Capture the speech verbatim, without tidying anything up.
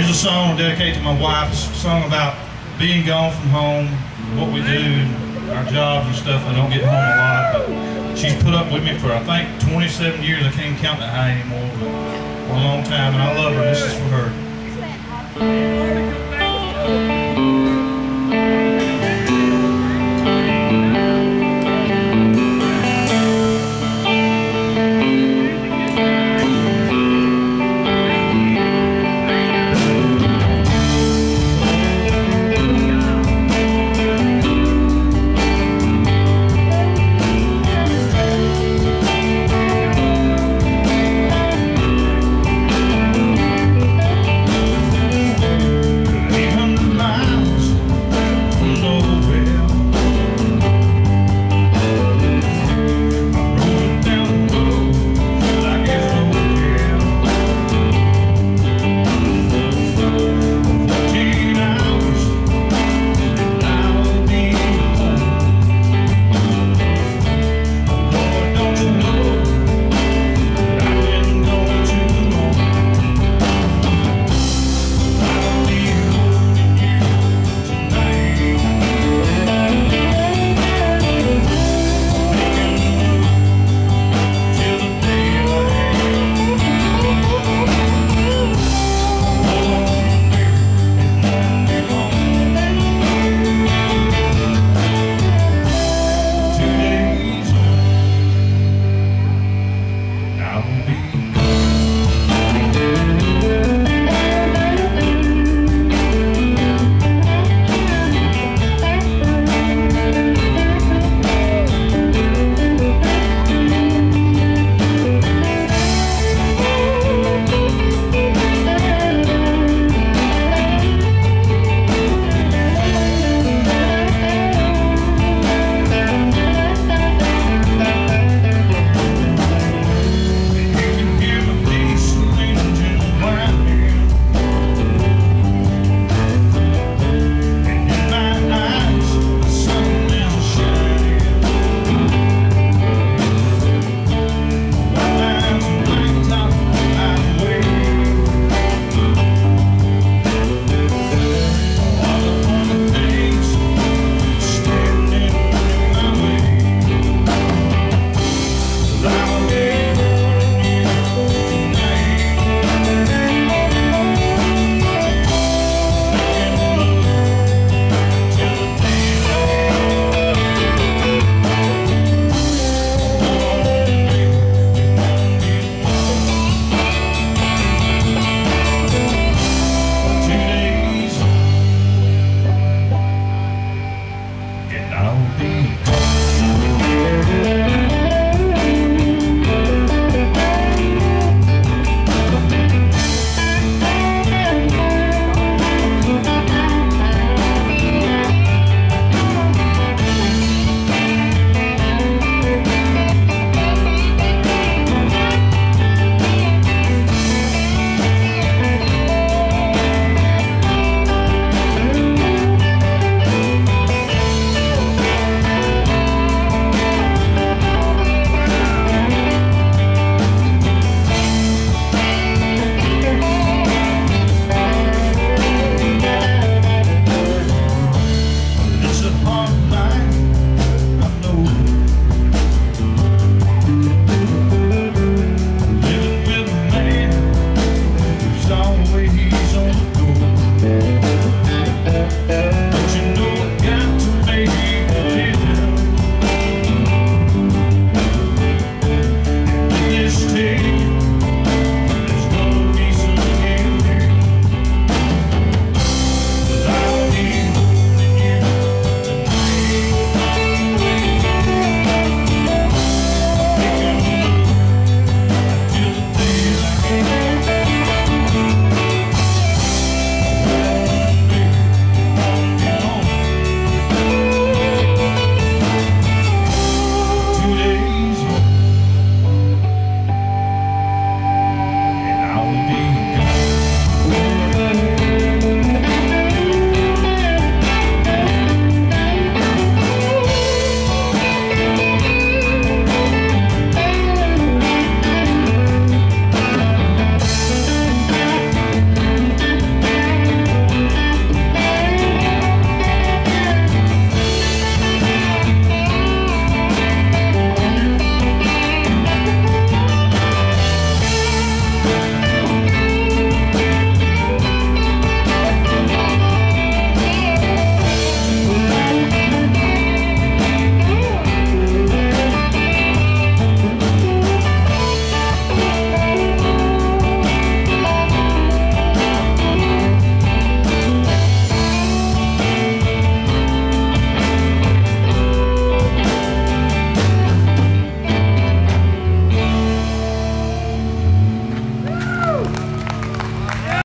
Here's a song dedicated to my wife. It's a song about being gone from home, what we do, our jobs and stuff. I don't get home a lot, but she's put up with me for, I think, twenty-seven years. I can't even count that high anymore, but for a long time, and I love her. This is for her.